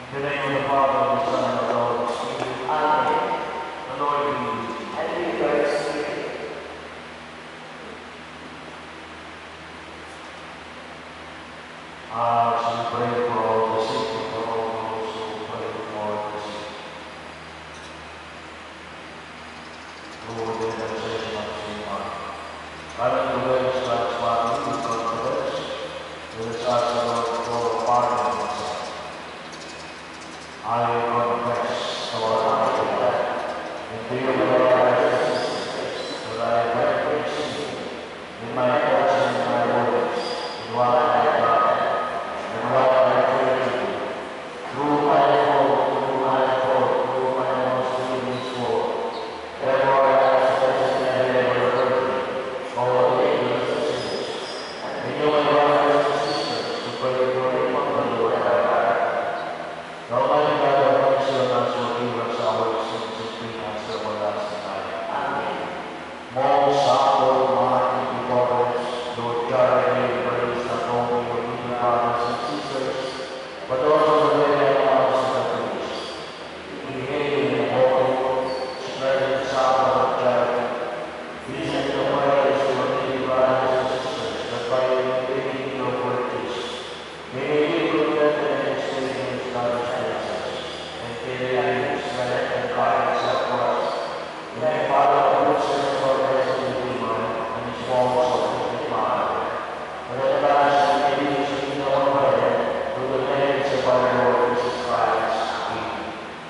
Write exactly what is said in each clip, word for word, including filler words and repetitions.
In the name of the Father, and the Son, and the Holy Spirit. Amen. The Lord be with you. And with your spirit. Ah, as we pray for all the sick and for all those who pray for the sick. Lord, in the intercession of Saint Mark, having the way stripes Mark with confidence, let us ask the Lord for pardon of sin. I confess, Lord, I declare, in view of your righteousness, that I have very sin in my thoughts and in my words, in what I have done, and what I have failed. Through my fault, through my fault, through my most grievous fault. Therefore I ask that you may ever forgive me, all the ignorant sins, and you may brothers and sisters to pray for the Lord our God. The Almighty God have mercy on us, forgive us our sins, and bring us to everlasting life. Amen. Most humble, mighty Father, Lord God, I may praise not only your living brothers and sisters, but also the very animals of the priest. We hail in the holy, spreading the sound of charity. Listen to the prayers of your living brothers and sisters, that by the giving your virtues, may we be contented and experience God's graces, and carry strength and guidance at once. We may follow the footsteps of our blessed Redeemer and his walls of perfect life. And at last we may reach the kingdom of heaven through the merits of our Lord Jesus Christ. Amen.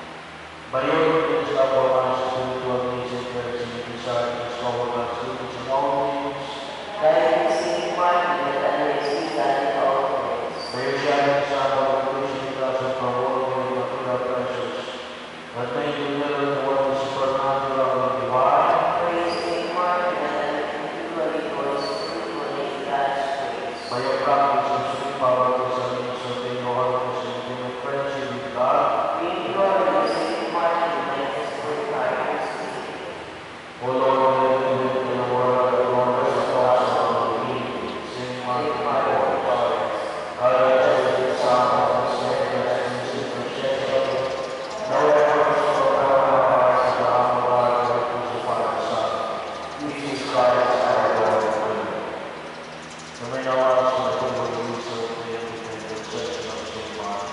By your goodness, love of us, spiritual needs and prayers, and desire to discover God's goodness in all things. Thy Saint Martin, that may see that in all things. For your shining example of creation in us of our world and material treasures, that may deliver the world of supernatural and divine. Praise Saint Martin, that may continually voice fruitfully God's praise. By your practice of sweet power to submit to the Lord and intimate friendship with God. We implore you, Saint Martin, make us good hearts. O Lord, let me live in a world that glorifies the cause of the King. Saint Martin, my Lord, I reject the sound of the steadfast and superstition. No efforts to prepare my heart to the humble God of the crucified Son. Jesus Christ, our Lord, amen. You may now ask for the Lord of use of the intercession of Saint Martin.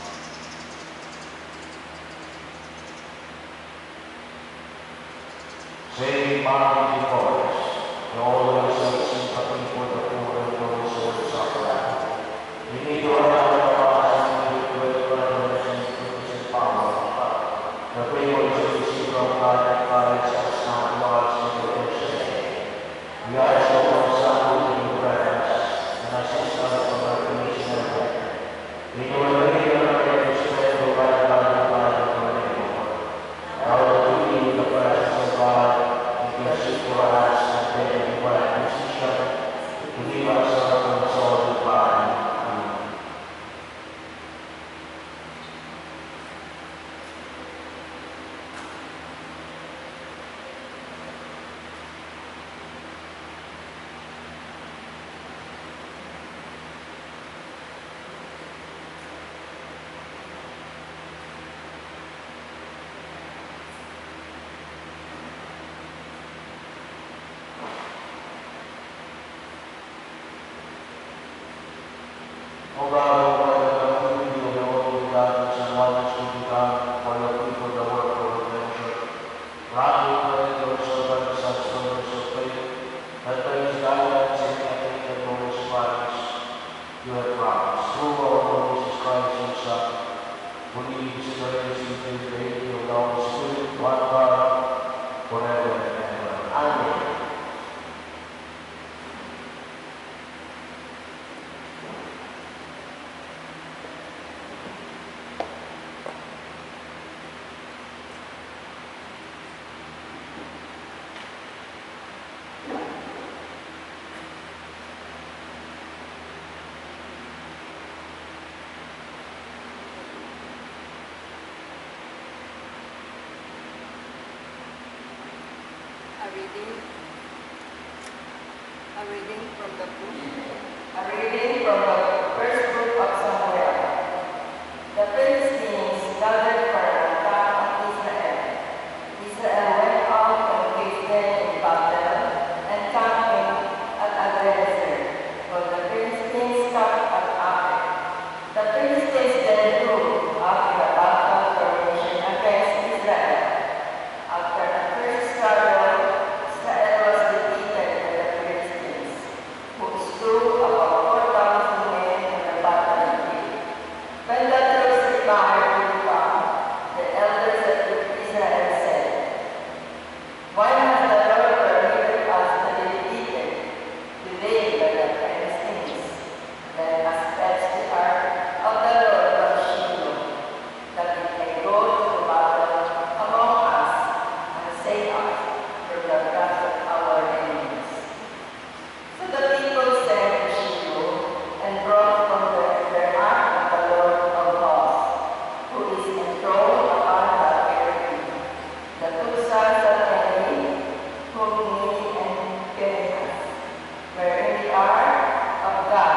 Saint Martin de Porres, you always have sympathy for the poor and those who are suffering. You need to have a heart and give great reverence and goodness and power. The favors you receive from God and Christ has not lost in the first. We ask you for example in your prayers and assist us from our creation of heaven. In your way, your prayer is spread over God and God and your neighbor. Now that we feel the presence of God, we can seek for us and pray in divine position to give us our soul and body. Amen. O God, O Lord, the community of the holy begotten and wonders to be done for your people the work of redemption. Grant, we pray, your servants such service of faith, that by his guidance and ethic and glorious Christ, you have promised. Through our Lord Jesus Christ, your Son, who lives and reigns with you in the unity of the Holy Spirit, one God, forever and ever. Amen. A reading, a reading from the book, A reading from the first book of Samuel. The Philistines desired to come, the elders of Israel said, "Why has the Lord permitted us to be defeated today by the Philistines? Let us fetch the ark of the Lord from Shiloh, that it may go to battle among us and save us from the wrath of our enemies." So the people sent to Shiloh and brought from the, their ark of the Lord of hosts, who is enthroned upon the cherubim, the two sons of Eli, Hophni and Phinehas, were in the ark of God.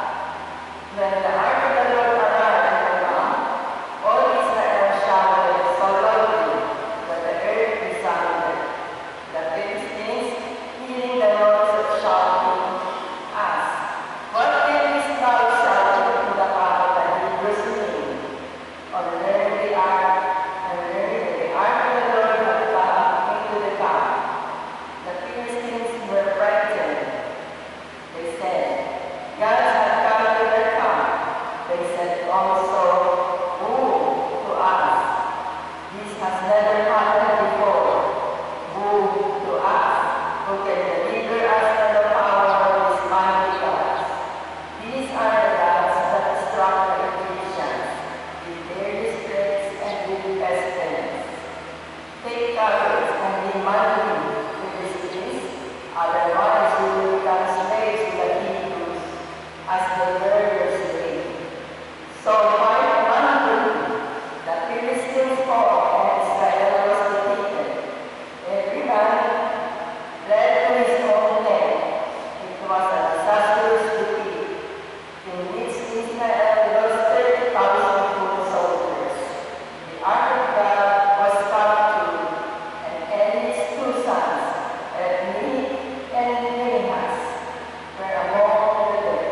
When the ark of the Lord arrived in the camp, all Israel shouted so loudly that the earth resounded. The Philistines, hearing the noise of shouting, asked, "What can this loud shouting in the camp of the Hebrews mean?" On learning the ark, and learning that the ark of the Lord had come into the camp, the Philistines were frightened. They said, "Gods have come to their camp." They said also, "Woe to us! This has never happened before. Woe to us, who can deliver us from the power of these mighty gods. These are the gods that struck the Egyptians with their disgrace and with pestilence. Take courage and be mighty to this peace, otherwise we will become slaves to the Hebrews as they were yesterday." So fight manfully. The Philistines fought, and Israel was defeated. Every man fled to his own tent. It was a disastrous defeat, in which Israel lost thirty thousand foot soldiers. The ark of God was captured, and Eli's two sons, Hophni and Phinehas, were among the dead.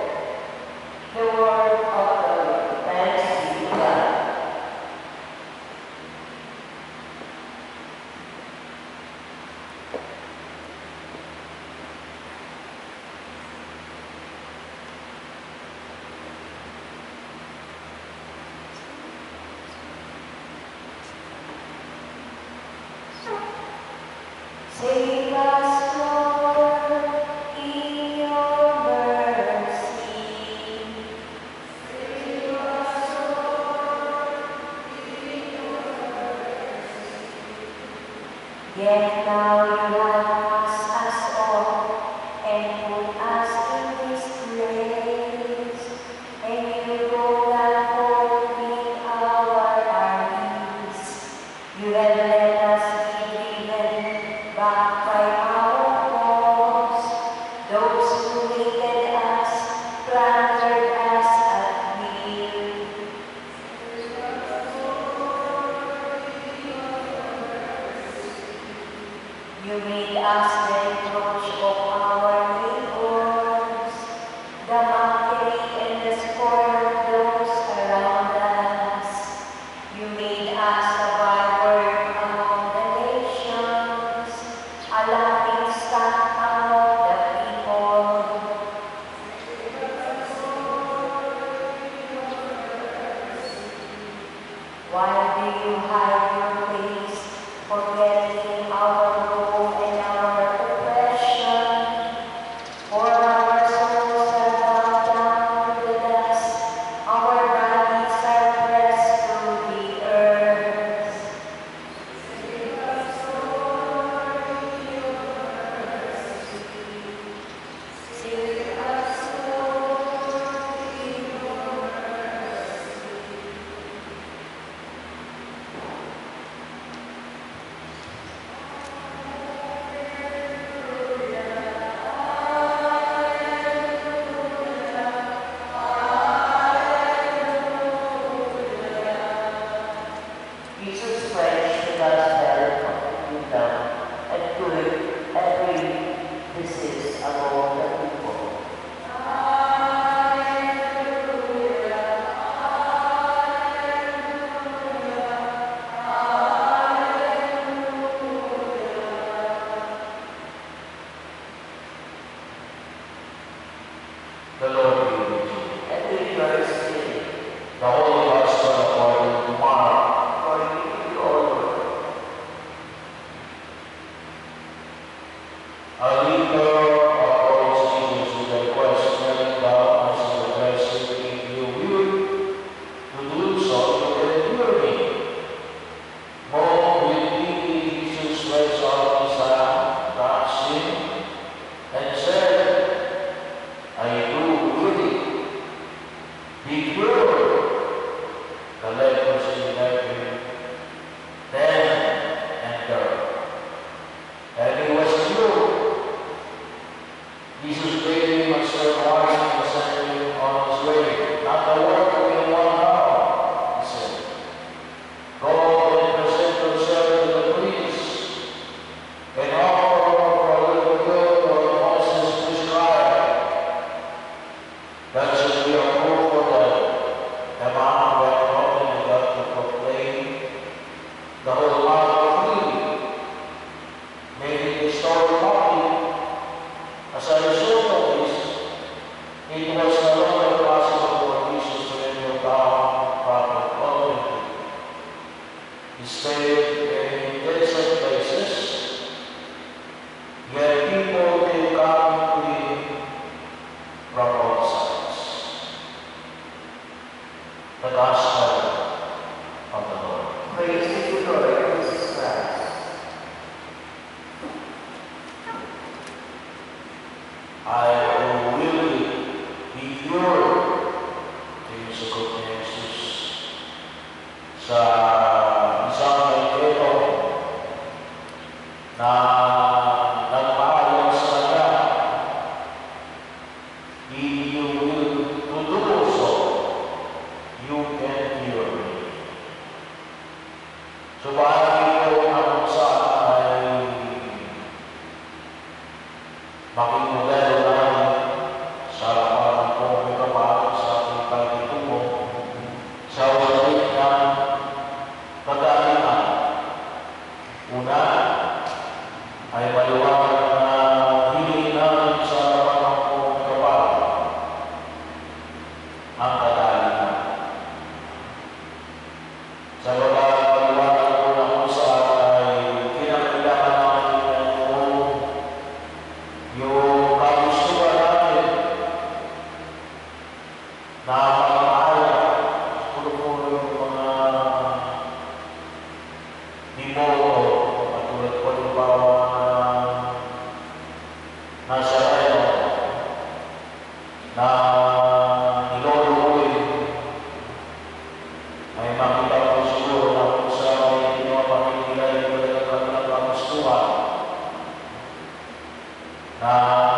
The word of the Lord. Thanks be to God. Save us, Lord, in your mercy. Save us, Lord, in your mercy. Yet now you have cast us off and put us in disgrace, and you go back home with our armies. You have let us be driven back by our foes. Those who hated us plundered us at will. You made us the reproach of our neighbors, the mockery and the scorn of those around us. You made us a byword among the nations, a laughing stock among the people. Why do you hide your face, forgetting our woe and our oppression? For our souls are bowed down to the dust, our bodies are pressed to the earth. Save us, Lord, in your mercy. Save us, Lord, in your mercy. stay in desert places, yet people will come to him from all sides. The Gospel of the Lord. Praise to you, Lord Jesus Christ. I will be pure to yung sagot ni Jesus sa isang kaibigan na nagpahayag sa kanya, if you will to do so, you can hear me. So bahagi ko na kung saan ay maging modelo namin sa harapan ng Panginoon kapatid sa ating pagtutungo sa ulit ng pag-aalingan. Una ay maliwanag na hiling namin sa harapan ng Panginoon kapatid ang pag-aalingan. Sa baba, maliwanag ko na kung saan ay kinakailangan namin yung yung kagustuhan natin na pagpahayag, puro-puro yung mga demoto, katulad po yung bawang nasa reno na niloluhin ay makita ko siguro na kung saan ay ginawa pamilya yung talagang kanilang kagustuhan na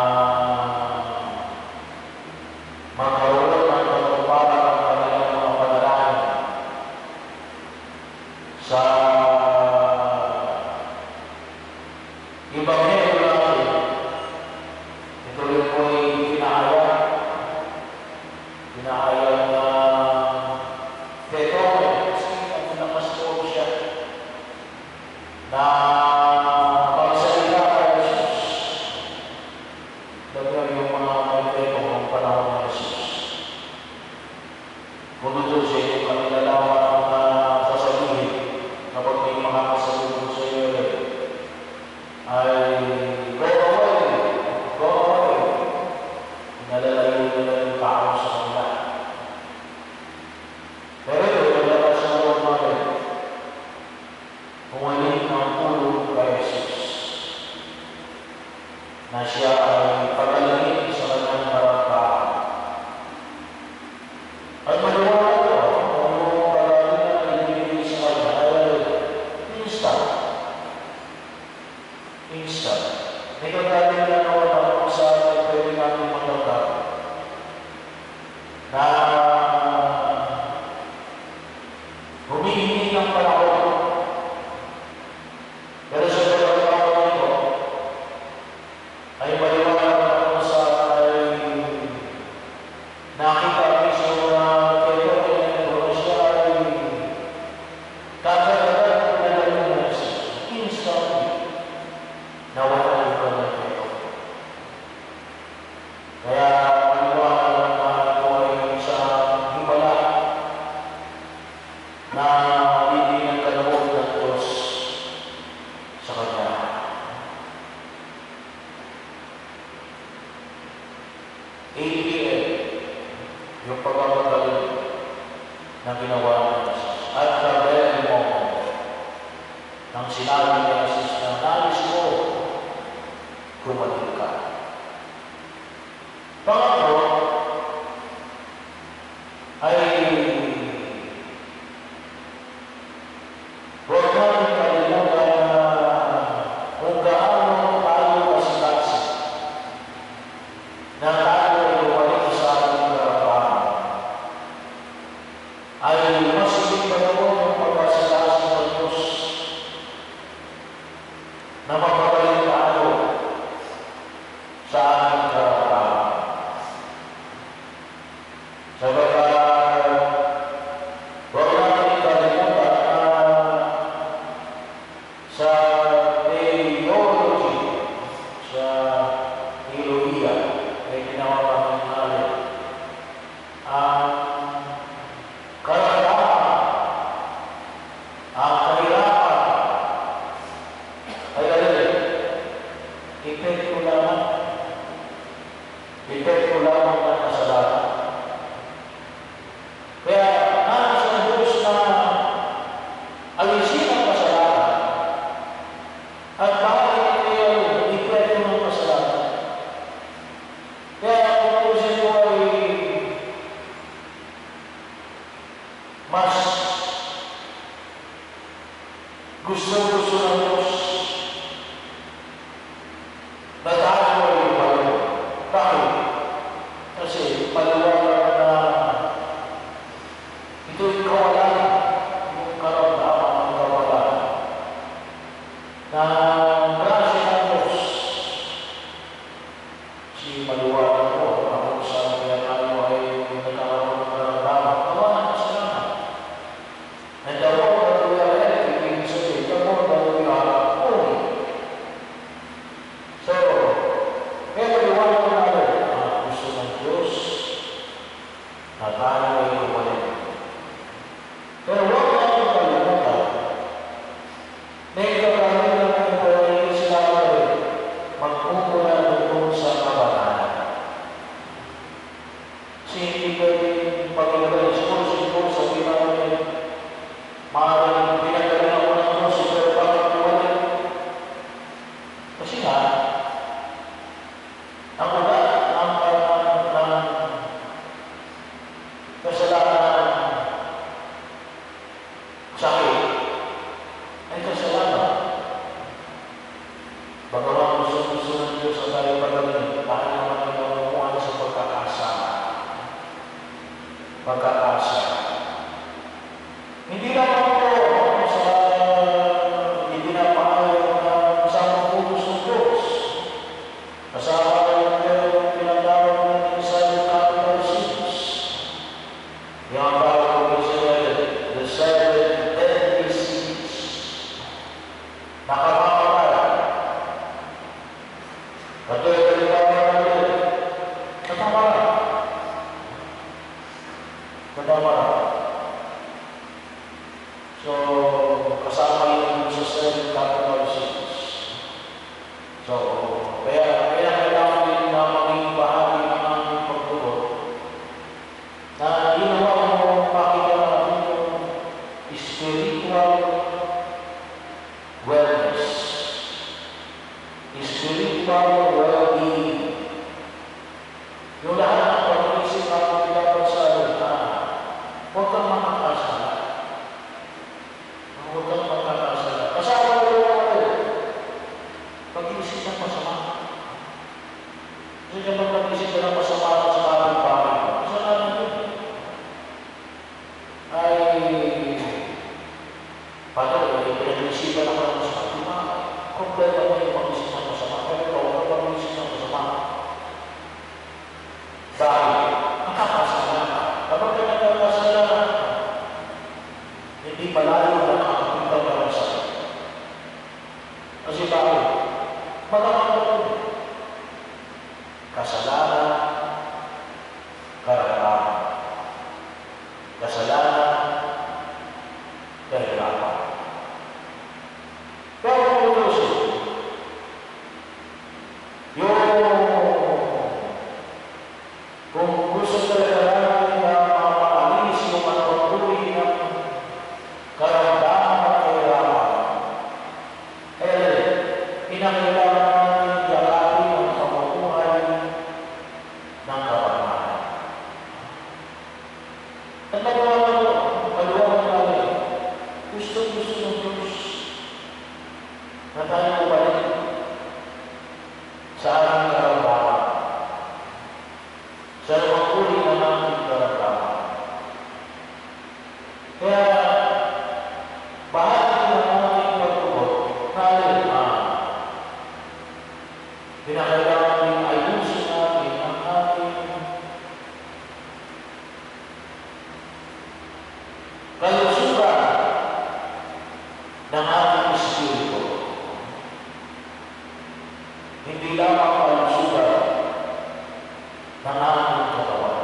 magkaroon ng pagpapala ng kanilang mga panalangin sa Ebanghelyo natin. Ito rin po ay pinahayag, pinahayag na Beethoven, kasi ang pinakastood siya na pagsalita kay Jesus. Dagdag yung mga kaibigan ng panahon ng Jesus. Kung ito siya yung kanila lamang na sasabihin kapag may mga kasalubong sa iyo ay go away, go away. Nalalayo nila yung tao sa kanila. Pero ito, nalabas sa Lord natin, pumaling ang tulong kay Jesus na siya ay pagalingin sa kanyang barangkaan. At maliwanag ko, kung yung pagalingin na ibigay sa kanya ay instant. Instant. May kagaling na naman na kung saan ay pwede namin matanggap na humihingi ng panahon. Pero sa pagkakataon ito, ay maliwanag na kung saan ay nakita mismo na kailangan na siya ay kagalagan ng kailangan na instantly na wala yung kanyang ito. Kaya maliwanag na ito ay isang himala na hindi ng kalawag ng Diyos sa kanya. A P M, yung pagpapagaling na ginawa ng Jesus. At the very moment nang sinabi ni Jesus na nais ko, gumaling ka. Pangatlo, ay huwag natin kalimutan na kung gaano tayo kasikasi na tayo ay lumalik sa ating karapahan, ay mas hindi pa naman yung pagkasikasi ng Diyos na magpapalik tayo sa ating karapahan. Sabagay, huwag natin kalimutan na sa theology, sa theologiya, ay ginawa namin natin ang karapatan mas gusto-gusto ng Diyos na tayo ay umayo. Bakit? Kasi maliwanag na ito'y kawalan, yung karamdaman ng kawalan na grasya ng Diyos. Si maliwanag po, kung saan kaya tayo ay nagkakaroon ng karamdaman, kawalan na sila na. And the more that we are active, the more that we are holy. So, kaya maliwanag natin ang gusto ng Diyos na tayo ay umalit. Pero huwag natin kalimutan na ito kami naman ito ay sila rin magpupula doon sa kabanalan. Kasi hindi pwedeng pag-ilagay siguro siguro sa pinamit maaaring pinagaling ako ng Diyos pero bakit umalit? Kasi nga ang una ang ng kasalanan sa akin ay kasalanan. Bagaman gusto-gusto ng Diyos sa tayo pagaling, tayo naman ay namukuhan sa pagkakasama. Pagkakasa. Hindi lang ako sa hindi na maayaw na kasama putos ng Diyos. Kasama yung pinatawag natin sa capital sins. Yung ang tawag ko sa the seven deadly sins. Nakapapalala. Katulad ng tawag natin. Katapala. Katapala. So, kasama yun sa seven capital sins. So, kaya kaya kailangan din na maging bahagi ng aming pagtulog na ginawa mo pakita natin yung spiritual wellness, spiritual well-being. Yung lahat ng pag-iisip natin dapat sa alita, huwag kang makakasala. Huwag kang makakasala. Kasama ko yung mga pag-iisip ng masama. Hindi naman pag-iisip ka ng masama sa aming bahay. Kasalanan yun. Ay, paano, ay pinag-iisipan naman ng masama. Diba, problema mo yung pag-iisip ng masama. Pero ito, huwag pag-iisip ng masama. Dahil, nakakasala ka. Kapag ka nakakasala ka, hindi malayo na nakakapunta ka ng sakit. Kasi bakit? Magkakaroon. Kasalanan, karamdaman. Kasalanan, kahirapan. Pero kung gusto, yung kung gusto talaga natin na mapaalis yung anong uri ng karamdaman at kahirapan, eh, pinakailangan natin yakapin ang pamumuhay ng kapanahan. At nagawa na ito, paliwanag natin, gusto-gusto ng Diyos na tayo bumalik sa ating karamdaman, sa mga uri ng ating karamdaman. Kaya, bahagi ng ating pagtubot, natin na pinakailangan din ayusin natin ang ating kalusugan ng ating espiritu. Hindi lamang kalusugan ng ating katawan.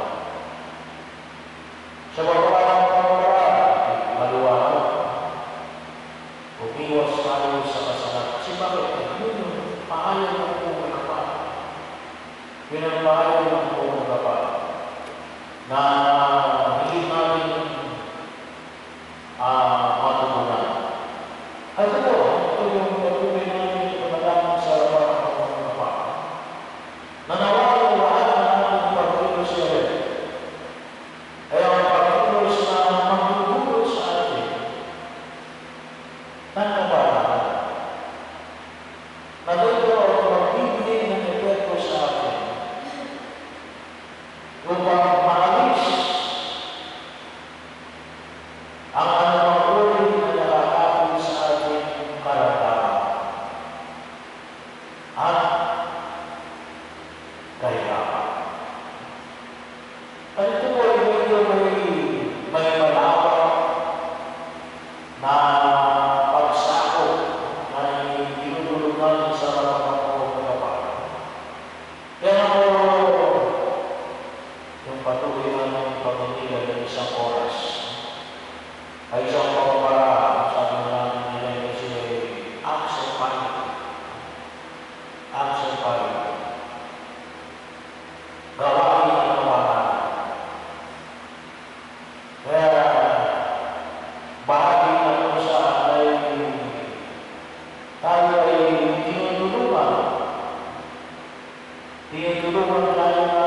Sa baba ng pamamaraan, maluwanag, umiwas tayo sa kasalanan. Kasi bakit? Yun yung maayaw ng buong kapal. Yun ang maayaw ng buong kapal. Na hindi natin uh, matutunan. Ay, ito, ito yung patuloy natin pagkakalang sa laban ng buong kapal. Nanawa yung lahat ng ating pagkilos na rin. Ay ang pagkilos na magdudugo ay isang pagpapara, sabi namin nila kasi absent minded. Absent minded. Gawain ang kapanan. Kaya, bahagi na kung saan ay tayo ay tinutulungan. Tinutulungan tayo na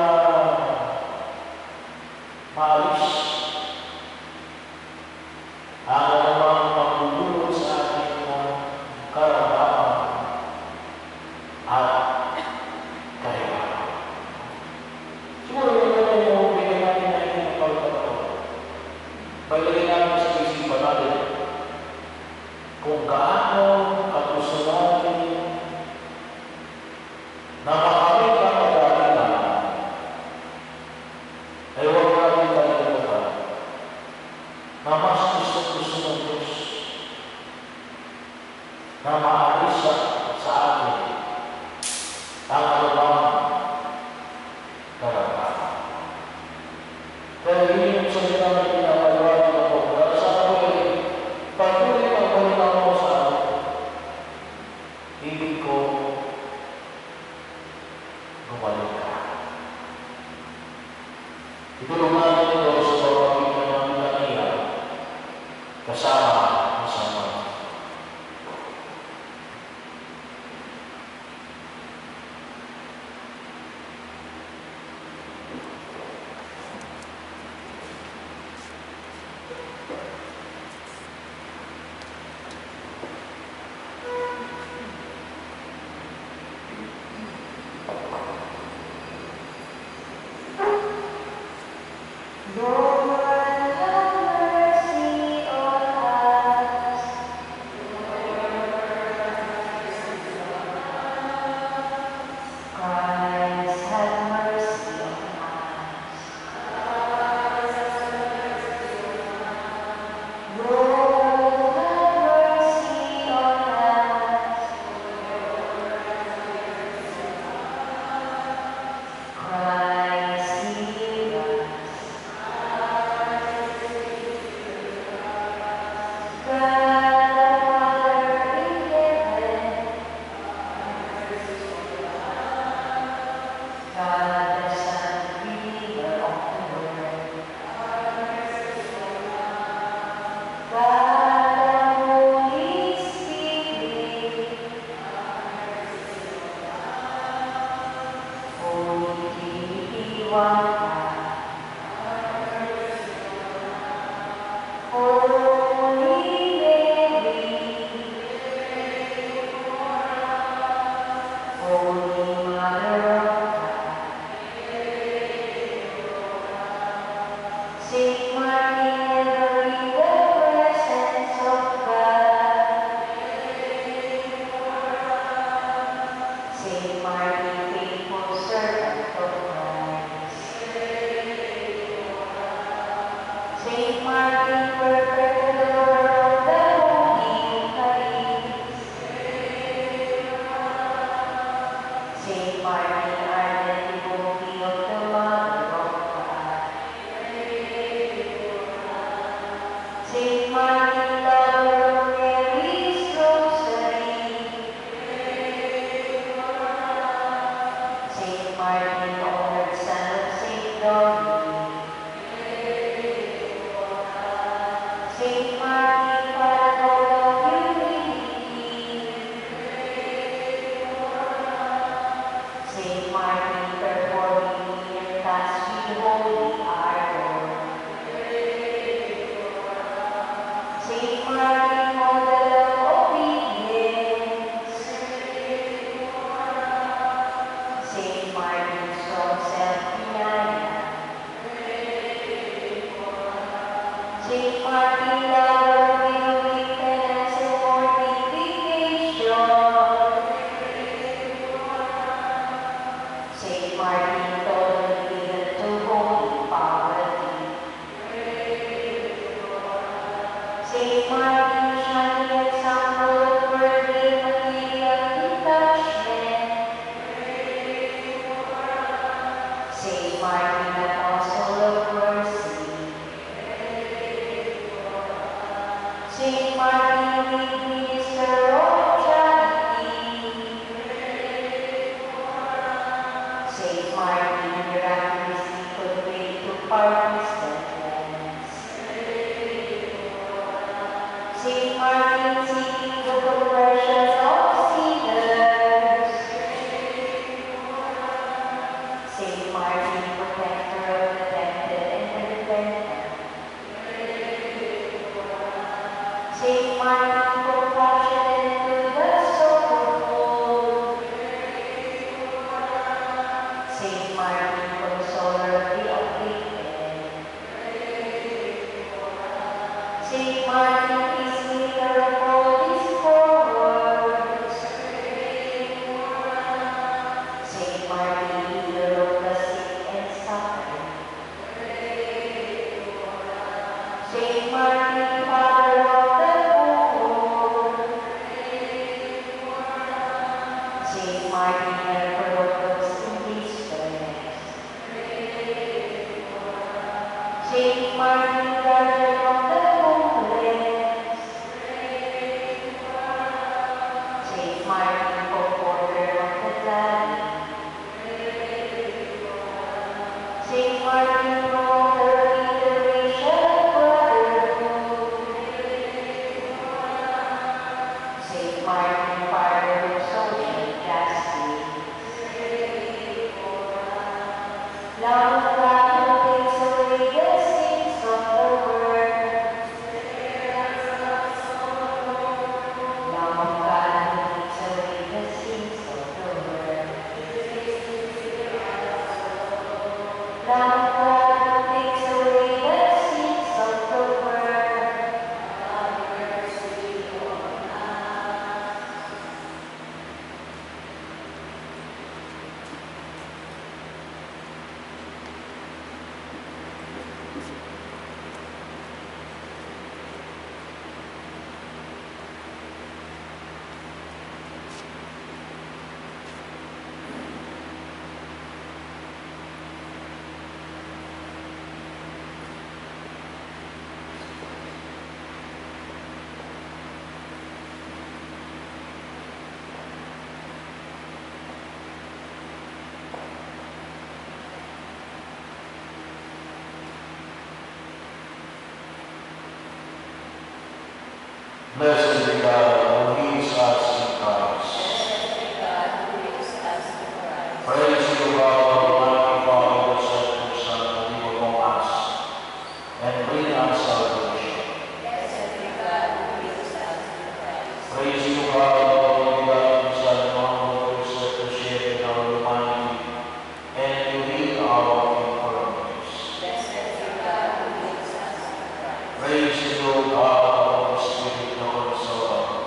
maalis ang anumang pagdudulot sa ating karamdaman at kahiwagan. Siguro yung ganun yung bigyan natin na yung pagkakataon. Paglagay namin sa isipan natin kung gaano kagusto natin na makamit ang kagalitan ay huwag natin kalimutan na mas gusto-gusto ng Diyos na maalis sa, sa atin ang anumang karamdaman. Kaya yun yung salita na pinapaliwanag ako. Kaya sa ako ay patuloy ang balita mo sa akin. Ibig ko gumalik ka. Itulungan natin ito sa pagpapagin ng Litania kasama kasama. Lord, have mercy on us. Christ, have mercy on us. Lord, have mercy on us. Christ, heal us. Saint Martin, lead minister of charity. Saint Martin, miraculously conveyed to far distant lands. Saint Martin, seeking the conversion of sinners. Saint Martin, protector of the tempted and the repentant. Saint Martin, compassionate to the sorrowful. Saint Martin, consoler of the afflicted. Saint Martin, peacemaker of all discords. Saint Martin, healer of the sick and suffering. Saint Martin, father of the poor. Saint Martin, helper of those in distress. Saint Martin, guardian of the homeless. Saint Martin, comforter of the dying. Saint Martin, promoter of interracial brotherhood. Saint Martin, father of social justice. Lamb of God who takes away the sins of the world. Lamb of God who takes away the sins of the world. Lamb of God who takes away the sins of the world. Have mercy on us. Blessed be God who heals us in Christ. Praise you, God, Almighty Father, who sent your Son to live among us and bring us salvation. Praise you, God, Almighty God, who sent one who set to share in our humanity and to heal our infirmities. Praise you, God, Holy Spirit, the Consoler.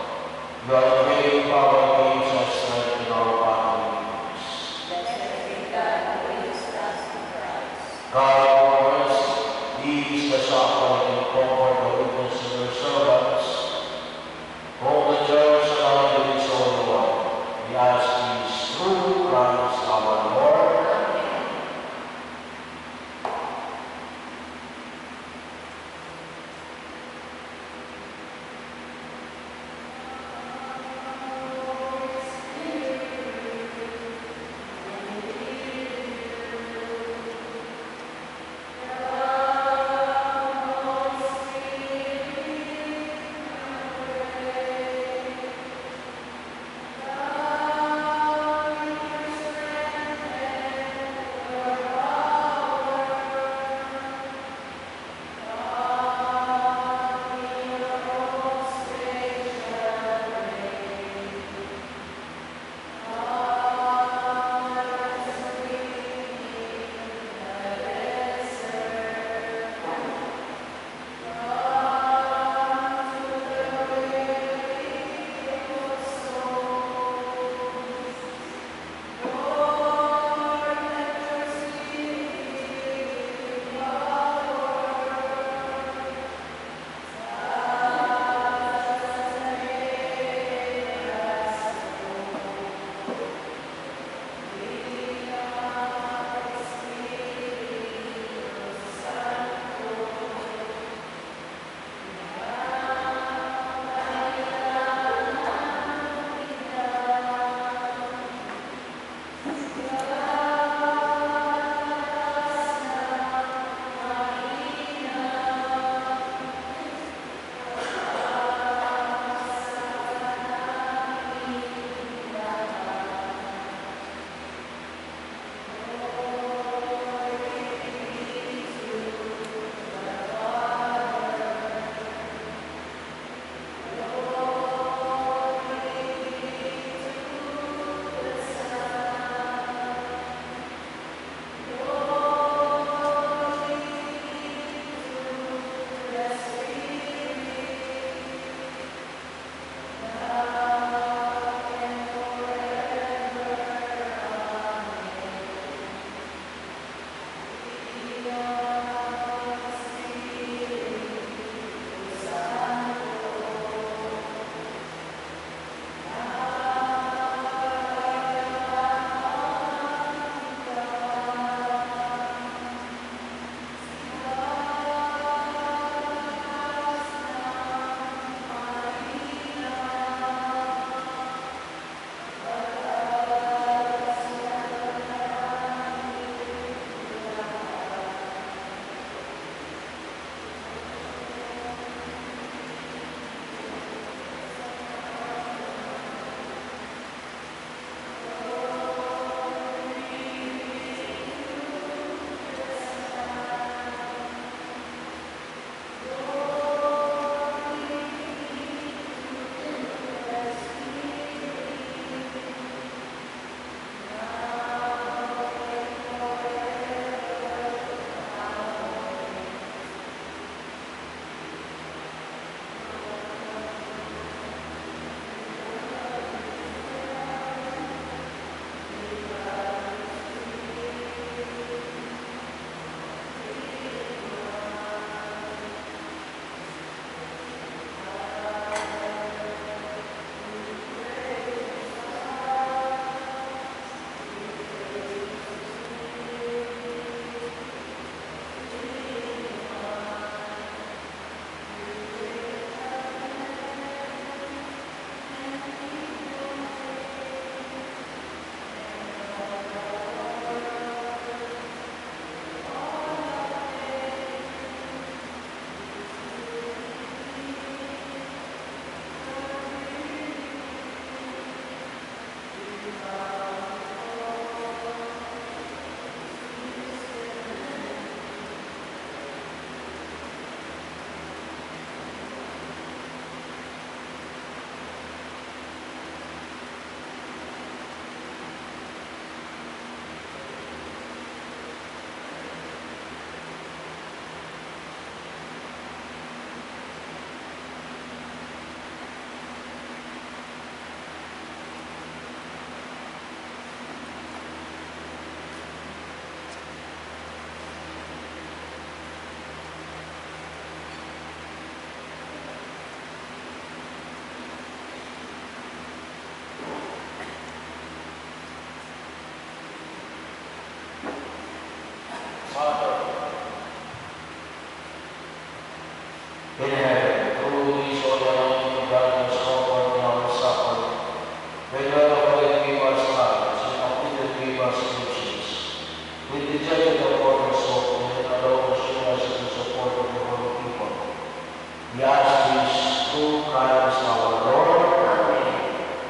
ask this through Christ our Lord. Amen.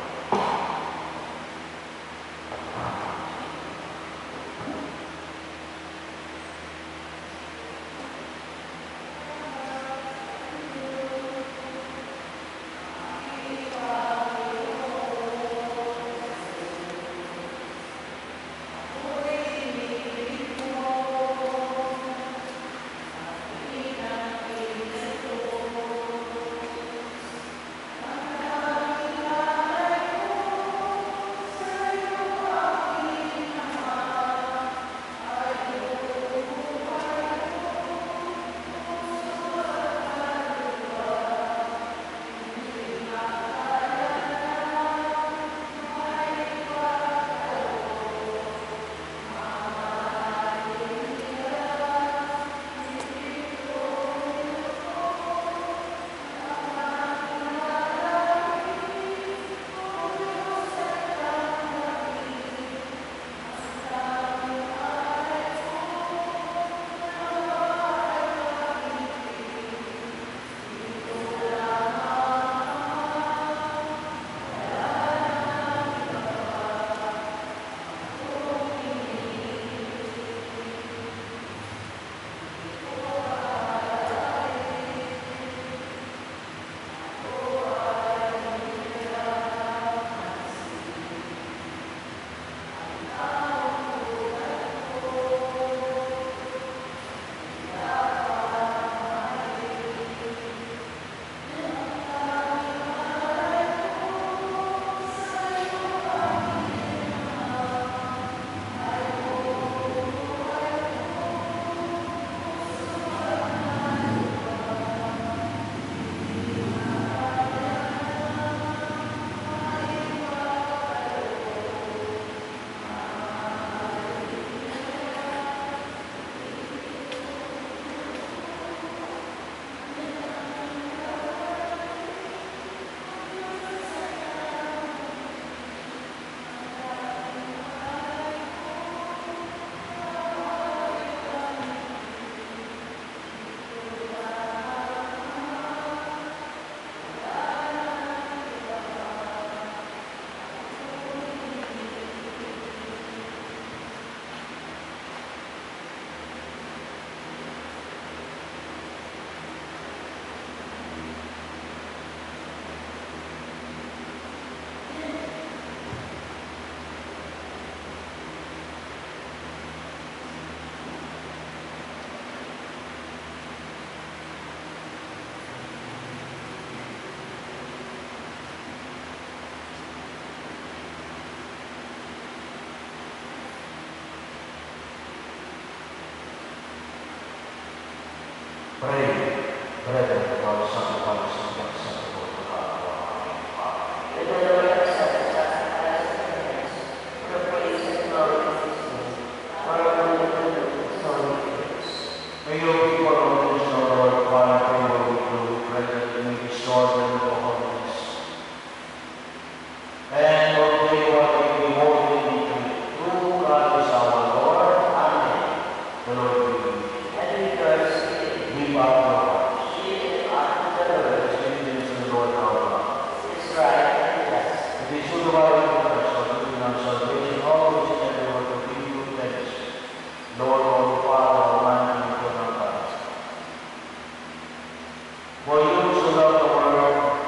Pray, brethren, that our sacrifice is acceptable to God, our Father. May the Lord accept the sacrifice of the hands for the praise and glory of His name, for our good and good of His holy praise. May your people on this, O Lord, while I pray what we do, pray that you may restore them to holiness. And Lord, may what we behold in victory, through Christ our Lord. Amen. The Lord be with you. And with your spirit, Give up your hearts. shield unto the Lord, Let's give thanks to the Lord our God. His right and just. It is true to our goodness, our giving our salvation, always and ever to give you thanks, Lord, our Father, Almighty, and eternal God. For you so loved the world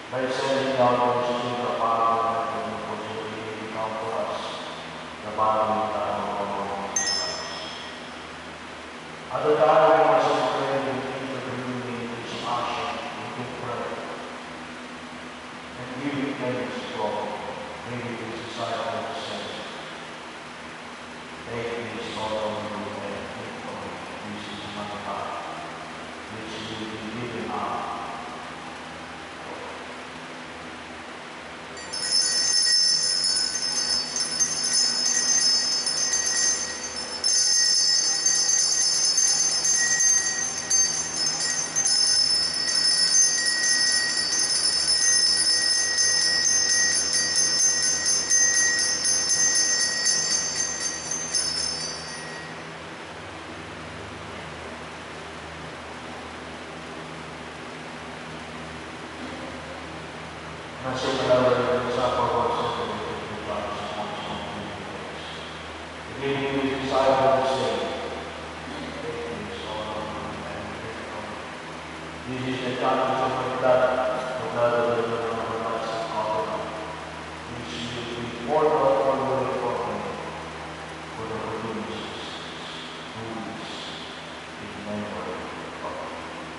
by sending down your Spirit of power and the opportunity to become for us the body and blood of our Lord Jesus Christ. At the time of our suffering, we think of bringing His passion into prayer and giving thanks to God, bringing His disciples says, take this all of you and take from it. This is my body, which will be given up. Nasa ikalawin sa pagwasan ng pagkakas sa mga pagkakas. Beginning with his disciples say, take this all of you and take from it. This is the challenge of my blood, the blood of the Lord of the blessed covenant, which will be poured out for you and for me, for the forgiveness of sins. Do this in memory of me.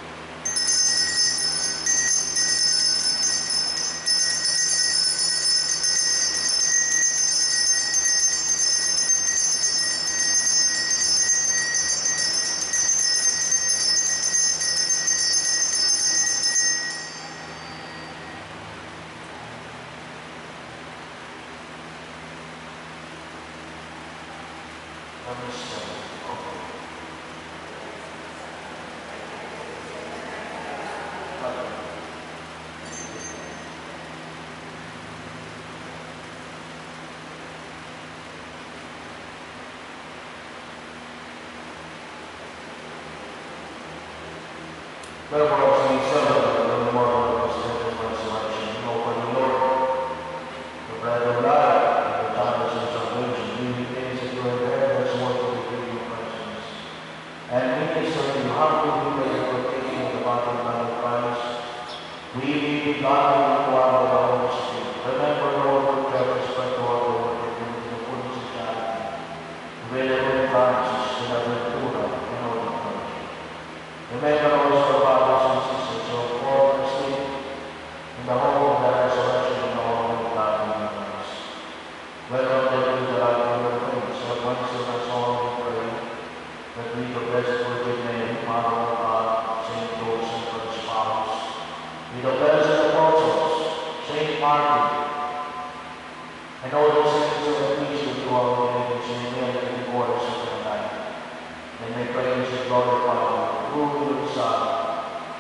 Therefore, as we celebrate the memorial of His death and resurrection, we offer the Lord the bread of life and the chalice of salvation, giving thanks that you have heard us work of the your presence. And minister to how to do that you are taking the body and blood of Christ, we be godly and one with the Holy Spirit. Remember, Lord, what you have spread to our Lord, and in the fullness of charity, Reverend Francis, the Ventura, and all the clergy. Remember also fathers and sisters who have fallen asleep in the hope of the resurrection and all of God in Christ. Welcome them to the light of your face. Have once in us all we pray that we, the blessed Virgin Mary, Mother of God, Saint Joseph, and his spouse, we, the blessed apostles, Saint Martin, and all the saints who have pleased with you all the ages, and men in the quarters of the night, and may praise and glorify you through your Son,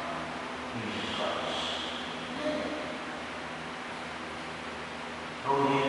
Jesus Christ. Through